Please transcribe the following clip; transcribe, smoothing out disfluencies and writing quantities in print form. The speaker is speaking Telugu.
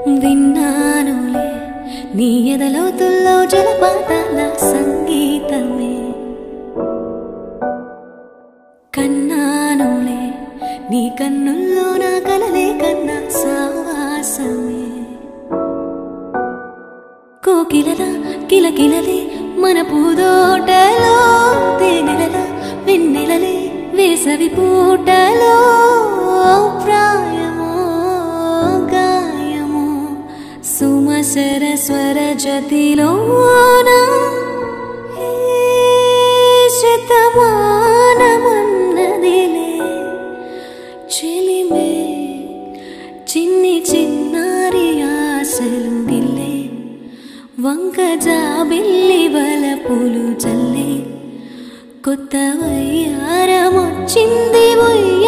విన్నానులే నీ ఎదలోతుల్లో జలపాతాల సంగీతమే, కన్నానులే నీ కన్నుల్లో నా కలలే కన్నా సావాసమే. కోకిలల కిలకిలలే మన పూదోటలో, తేనెలల వెన్నెలలే వేసవి పూటలో, ప్రాయమో గాయమో సుమసర స్వర జతిలోన శతమానమన్నదిలే చెలిమే, చిన్ని చిన్నారి ఆశలు గిల్లే, వంక జాబిల్లి వలపులు చల్లే, కొత్త వయ్యారమొచ్చింది